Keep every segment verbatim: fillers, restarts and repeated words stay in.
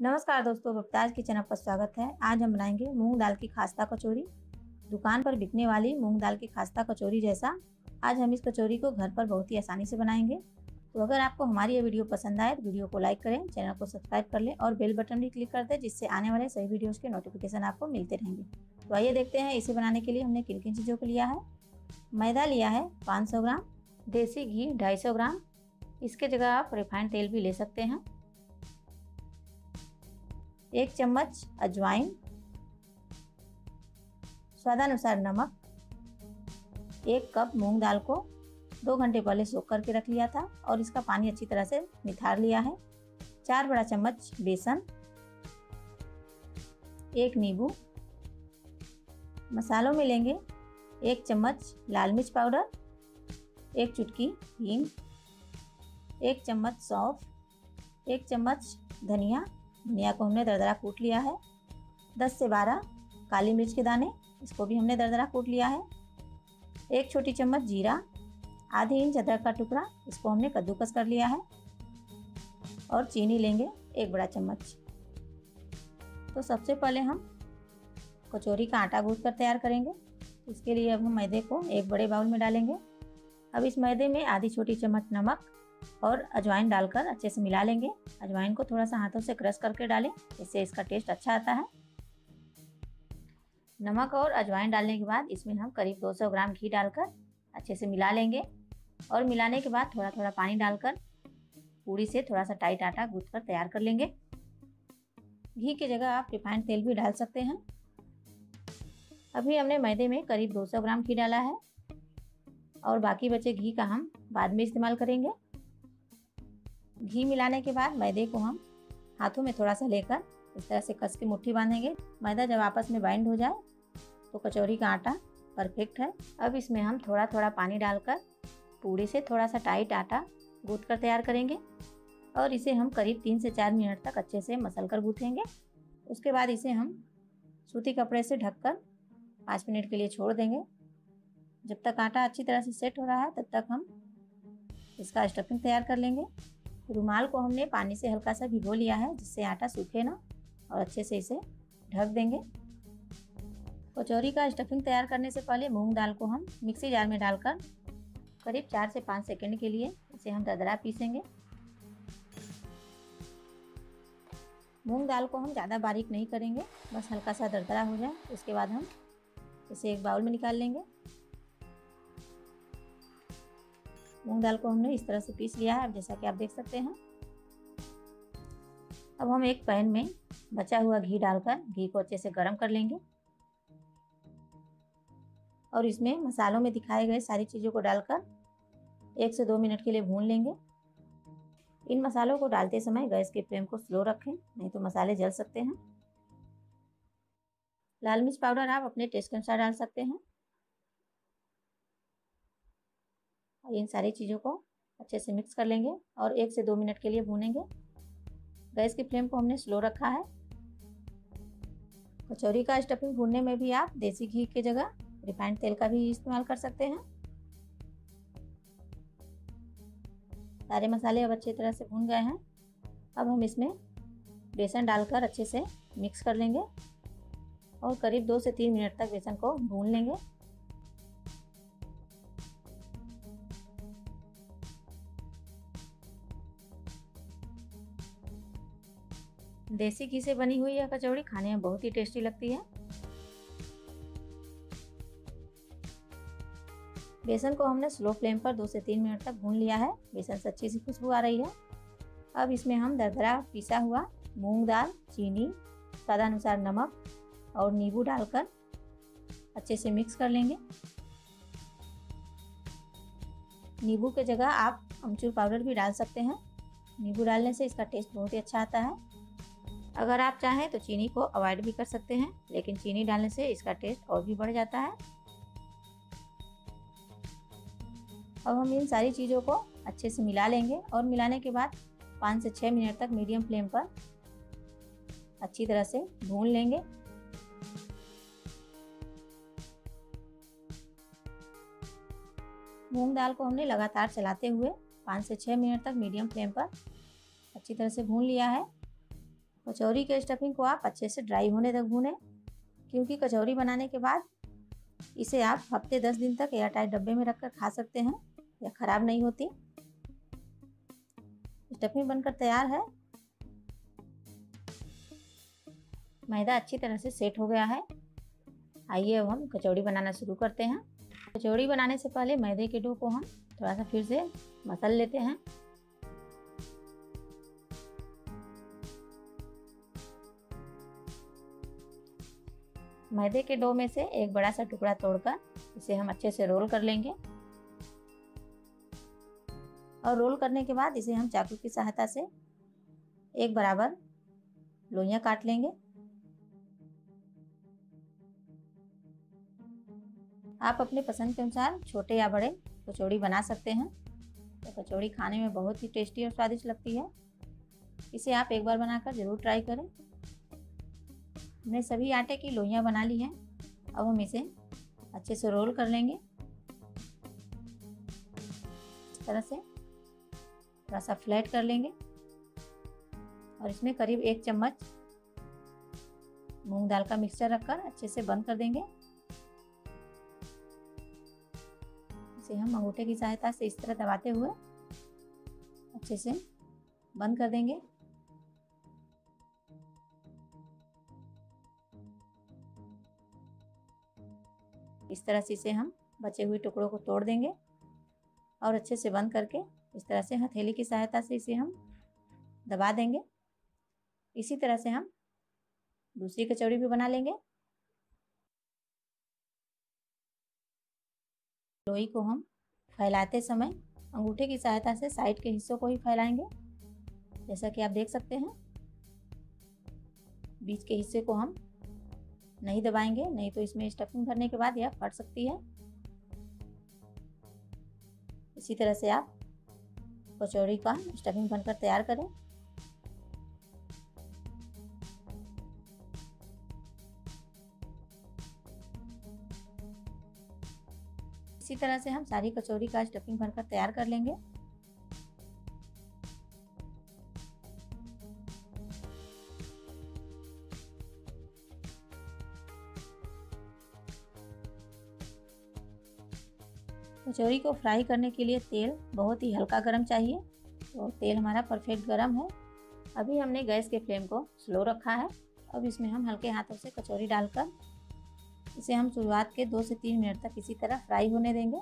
नमस्कार दोस्तों, बबताज किचन आपका स्वागत है। आज हम बनाएंगे मूंग दाल की खास्ता कचौरी। दुकान पर बिकने वाली मूंग दाल की खास्ता कचौरी जैसा आज हम इस कचौरी को घर पर बहुत ही आसानी से बनाएंगे। तो अगर आपको हमारी ये वीडियो पसंद आए तो वीडियो को लाइक करें, चैनल को सब्सक्राइब कर लें और बेल बटन भी क्लिक कर दें, जिससे आने वाले सभी वीडियोस के नोटिफिकेशन आपको मिलते रहेंगे। तो आइए देखते हैं इसे बनाने के लिए हमने किन किन चीज़ों को लिया है। मैदा लिया है पाँच सौ ग्राम, देसी घी दो सौ पचास ग्राम, इसके जगह आप रिफाइंड तेल भी ले सकते हैं। एक चम्मच अजवाइन, स्वादानुसार नमक, एक कप मूंग दाल को दो घंटे पहले सोख करके रख लिया था और इसका पानी अच्छी तरह से निथार लिया है। चार बड़ा चम्मच बेसन, एक नींबू। मसालों में लेंगे एक चम्मच लाल मिर्च पाउडर, एक चुटकी हींग, एक चम्मच सौंफ, एक चम्मच धनिया धनिया को हमने दरदरा कूट लिया है। दस से बारह काली मिर्च के दाने, इसको भी हमने दरदरा कूट लिया है। एक छोटी चम्मच जीरा, आधी इंच अदरक का टुकड़ा, इसको हमने कद्दूकस कर लिया है। और चीनी लेंगे एक बड़ा चम्मच। तो सबसे पहले हम कचौरी का आटा गूंथ कर तैयार करेंगे। इसके लिए अब हम मैदे को एक बड़े बाउल में डालेंगे। अब इस मैदे में आधी छोटी चम्मच नमक और अजवाइन डालकर अच्छे से मिला लेंगे। अजवाइन को थोड़ा सा हाथों से क्रश करके डालें, इससे इसका टेस्ट अच्छा आता है। नमक और अजवाइन डालने के बाद इसमें हम करीब दो सौ ग्राम घी डालकर अच्छे से मिला लेंगे और मिलाने के बाद थोड़ा थोड़ा पानी डालकर पूरी से थोड़ा सा टाइट आटा गूंथ कर तैयार कर लेंगे। घी की जगह आप रिफाइंड तेल भी डाल सकते हैं। अभी हमने मैदे में करीब दो सौ ग्राम घी डाला है और बाकी बचे घी का हम बाद में इस्तेमाल करेंगे। घी मिलाने के बाद मैदे को हम हाथों में थोड़ा सा लेकर इस तरह से कस के मुट्ठी बांधेंगे। मैदा जब आपस में बाइंड हो जाए तो कचौरी का आटा परफेक्ट है। अब इसमें हम थोड़ा थोड़ा पानी डालकर पूरी से थोड़ा सा टाइट आटा गूंथ कर तैयार करेंगे और इसे हम करीब तीन से चार मिनट तक अच्छे से मसल कर गूँथेंगे। उसके बाद इसे हम सूती कपड़े से ढककर पाँच मिनट के लिए छोड़ देंगे। जब तक आटा अच्छी तरह से सेट हो रहा है तब तक हम इसका स्टफिंग तैयार कर लेंगे। रुमाल को हमने पानी से हल्का सा भिगो लिया है, जिससे आटा सूखे ना, और अच्छे से इसे ढक देंगे। कचौरी का स्टफिंग तैयार करने से पहले मूंग दाल को हम मिक्सी जार में डालकर करीब चार से पाँच सेकंड के लिए इसे हम दरदरा पीसेंगे। मूंग दाल को हम ज़्यादा बारीक नहीं करेंगे, बस हल्का सा दरदरा हो जाए। उसके बाद हम इसे एक बाउल में निकाल लेंगे। मूंग दाल को हमने इस तरह से पीस लिया है, अब जैसा कि आप देख सकते हैं। अब हम एक पैन में बचा हुआ घी डालकर घी को अच्छे से गर्म कर लेंगे और इसमें मसालों में दिखाए गए सारी चीज़ों को डालकर एक से दो मिनट के लिए भून लेंगे। इन मसालों को डालते समय गैस की फ्लेम को स्लो रखें, नहीं तो मसाले जल सकते हैं। लाल मिर्च पाउडर आप अपने टेस्ट के अनुसार डाल सकते हैं। और इन सारी चीज़ों को अच्छे से मिक्स कर लेंगे और एक से दो मिनट के लिए भूनेंगे। गैस की फ्लेम को हमने स्लो रखा है। कचौरी का स्टफिंग भूनने में भी आप देसी घी की जगह रिफाइंड तेल का भी इस्तेमाल कर सकते हैं। सारे मसाले अब अच्छी तरह से भून गए हैं। अब हम इसमें बेसन डालकर अच्छे से मिक्स कर लेंगे और करीब दो से तीन मिनट तक बेसन को भून लेंगे। देसी घी से बनी हुई यह कचौड़ी खाने में बहुत ही टेस्टी लगती है। बेसन को हमने स्लो फ्लेम पर दो से तीन मिनट तक भून लिया है। बेसन से अच्छी सी खुशबू आ रही है। अब इसमें हम दरदरा पिसा हुआ मूंग दाल, चीनी, स्वादानुसार नमक और नींबू डालकर अच्छे से मिक्स कर लेंगे। नींबू की जगह आप अमचूर पाउडर भी डाल सकते हैं। नींबू डालने से इसका टेस्ट बहुत ही अच्छा आता है। अगर आप चाहें तो चीनी को अवॉइड भी कर सकते हैं, लेकिन चीनी डालने से इसका टेस्ट और भी बढ़ जाता है। अब हम इन सारी चीज़ों को अच्छे से मिला लेंगे और मिलाने के बाद पाँच से छः मिनट तक मीडियम फ्लेम पर अच्छी तरह से भून लेंगे। मूंग दाल को हमने लगातार चलाते हुए पाँच से छः मिनट तक मीडियम फ्लेम पर अच्छी तरह से भून लिया है। कचौरी के स्टफिंग को आप अच्छे से ड्राई होने तक भूनें, क्योंकि कचौरी बनाने के बाद इसे आप हफ्ते दस दिन तक एयर टाइट डब्बे में रखकर खा सकते हैं या ख़राब नहीं होती। स्टफिंग बनकर तैयार है। मैदा अच्छी तरह से सेट हो गया है। आइए अब हम कचौड़ी बनाना शुरू करते हैं। कचौड़ी बनाने से पहले मैदे के डो को हम थोड़ा सा फिर से मसल लेते हैं। मैदे के डो में से एक बड़ा सा टुकड़ा तोड़कर इसे हम अच्छे से रोल कर लेंगे और रोल करने के बाद इसे हम चाकू की सहायता से एक बराबर लोइयां काट लेंगे। आप अपने पसंद के अनुसार छोटे या बड़े कचौड़ी बना सकते हैं। तो कचौड़ी खाने में बहुत ही टेस्टी और स्वादिष्ट लगती है। इसे आप एक बार बनाकर ज़रूर ट्राई करें। हमने सभी आटे की लोइयां बना ली हैं। अब हम इसे अच्छे से रोल कर लेंगे। इस तरह से थोड़ा सा फ्लैट कर लेंगे और इसमें करीब एक चम्मच मूंग दाल का मिक्सचर रखकर अच्छे से बंद कर देंगे। इसे हम अंगूठे की सहायता से इस तरह दबाते हुए अच्छे से बंद कर देंगे। इस तरह से इसे हम बचे हुए टुकड़ों को तोड़ देंगे और अच्छे से बंद करके इस तरह से हथेली की सहायता से इसे हम दबा देंगे। इसी तरह से हम दूसरी कचौड़ी भी बना लेंगे। लोई को हम फैलाते समय अंगूठे की सहायता से साइड के हिस्सों को ही फैलाएंगे, जैसा कि आप देख सकते हैं। बीच के हिस्से को हम नहीं दबाएंगे, नहीं तो इसमें स्टफिंग भरने के बाद यह फट सकती है। इसी तरह से आप कचौड़ी का स्टफिंग बनकर तैयार करें। इसी तरह से हम सारी कचौड़ी का स्टफिंग भरकर तैयार कर लेंगे। कचौरी को फ्राई करने के लिए तेल बहुत ही हल्का गरम चाहिए। तो तेल हमारा परफेक्ट गरम है। अभी हमने गैस के फ्लेम को स्लो रखा है। अब इसमें हम हल्के हाथों से कचौरी डालकर इसे हम शुरुआत के दो से तीन मिनट तक इसी तरह फ्राई होने देंगे।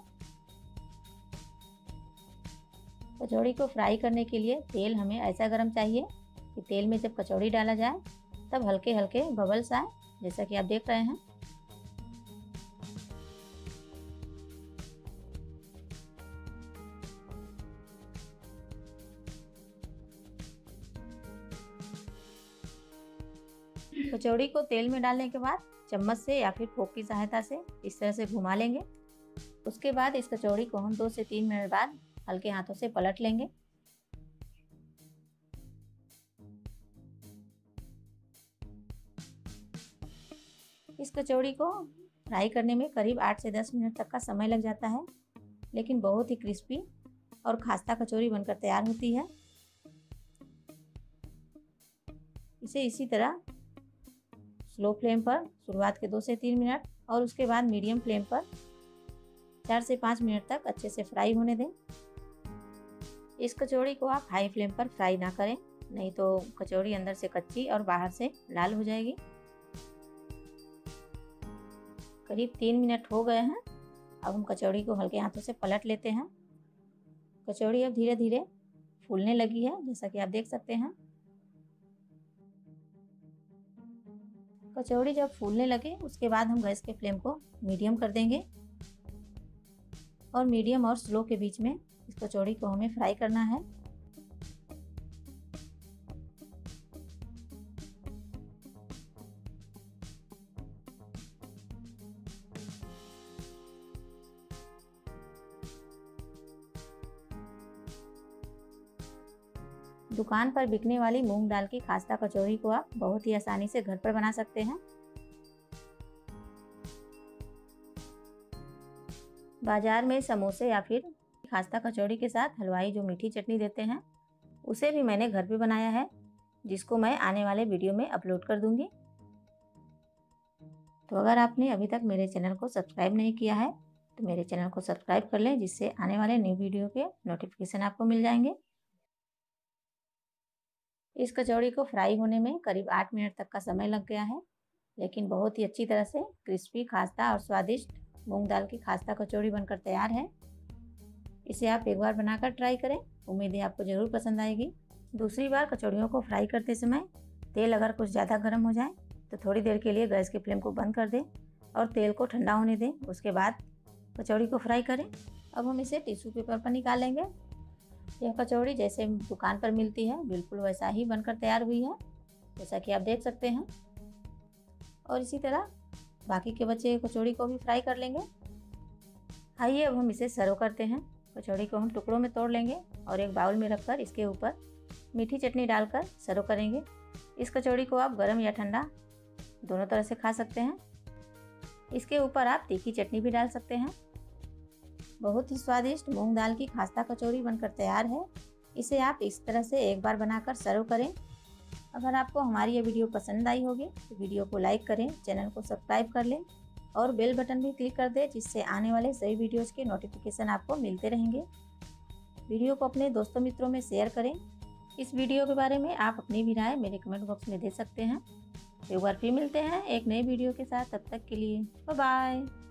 कचौड़ी को फ्राई करने के लिए तेल हमें ऐसा गरम चाहिए कि तेल में जब कचौड़ी डाला जाए तब हल्के हल्के बबल्स आए, जैसा कि आप देख रहे हैं। कचौड़ी को तेल में डालने के बाद चम्मच से या फिर फोक की सहायता से इस तरह से घुमा लेंगे। उसके बाद इस कचौड़ी को हम दो से तीन मिनट बाद हल्के हाथों से पलट लेंगे। इस कचौड़ी को फ्राई करने में करीब आठ से दस मिनट तक का समय लग जाता है, लेकिन बहुत ही क्रिस्पी और खास्ता कचौड़ी बनकर तैयार होती है। इसे इसी तरह स्लो फ्लेम पर शुरुआत के दो से तीन मिनट और उसके बाद मीडियम फ्लेम पर चार से पाँच मिनट तक अच्छे से फ्राई होने दें। इस कचौड़ी को आप हाई फ्लेम पर फ्राई ना करें, नहीं तो कचौड़ी अंदर से कच्ची और बाहर से लाल हो जाएगी। करीब तीन मिनट हो गए हैं। अब हम कचौड़ी को हल्के हाथों से पलट लेते हैं। कचौड़ी अब धीरे धीरे फूलने लगी है, जैसा कि आप देख सकते हैं। कचौड़ी जब फूलने लगे उसके बाद हम गैस के फ्लेम को मीडियम कर देंगे और मीडियम और स्लो के बीच में इस कचौड़ी को हमें फ्राई करना है। दुकान पर बिकने वाली मूंग दाल की खास्ता कचौरी को आप बहुत ही आसानी से घर पर बना सकते हैं। बाजार में समोसे या फिर खास्ता कचौड़ी के साथ हलवाई जो मीठी चटनी देते हैं, उसे भी मैंने घर पे बनाया है। जिसको मैं आने वाले वीडियो में अपलोड कर दूंगी। तो अगर आपने अभी तक मेरे चैनल को सब्सक्राइब नहीं किया है तो मेरे चैनल को सब्सक्राइब कर लें, जिससे आने वाले न्यू वीडियो के नोटिफिकेशन आपको मिल जाएंगे। इस कचौड़ी को फ्राई होने में करीब आठ मिनट तक का समय लग गया है, लेकिन बहुत ही अच्छी तरह से क्रिस्पी, खास्ता और स्वादिष्ट मूंग दाल की खास्ता कचौड़ी बनकर तैयार है। इसे आप एक बार बनाकर ट्राई करें, उम्मीद है आपको ज़रूर पसंद आएगी। दूसरी बार कचौड़ियों को फ्राई करते समय तेल अगर कुछ ज़्यादा गर्म हो जाए तो थोड़ी देर के लिए गैस की फ्लेम को बंद कर दें और तेल को ठंडा होने दें। उसके बाद कचौड़ी को फ्राई करें। अब हम इसे टिश्यू पेपर पर निकालेंगे। यह कचौड़ी जैसे दुकान पर मिलती है बिल्कुल वैसा ही बनकर तैयार हुई है, जैसा कि आप देख सकते हैं। और इसी तरह बाकी के बचे कचौड़ी को भी फ्राई कर लेंगे। आइए अब हम इसे सर्व करते हैं। कचौड़ी को हम टुकड़ों में तोड़ लेंगे और एक बाउल में रखकर इसके ऊपर मीठी चटनी डालकर सर्व करेंगे। इस कचौड़ी को आप गरम या ठंडा दोनों तरह से खा सकते हैं। इसके ऊपर आप तीखी चटनी भी डाल सकते हैं। बहुत ही स्वादिष्ट मूंग दाल की खास्ता कचौड़ी बनकर तैयार है। इसे आप इस तरह से एक बार बनाकर सर्व करें। अगर आपको हमारी ये वीडियो पसंद आई होगी तो वीडियो को लाइक करें, चैनल को सब्सक्राइब कर लें और बेल बटन भी क्लिक कर दें, जिससे आने वाले सभी वीडियोज़ के नोटिफिकेशन आपको मिलते रहेंगे। वीडियो को अपने दोस्तों मित्रों में शेयर करें। इस वीडियो के बारे में आप अपनी भी राय मेरे कमेंट बॉक्स में दे सकते हैं। एक बार फिर मिलते हैं एक नए वीडियो के साथ, तब तक के लिए बाय बाय।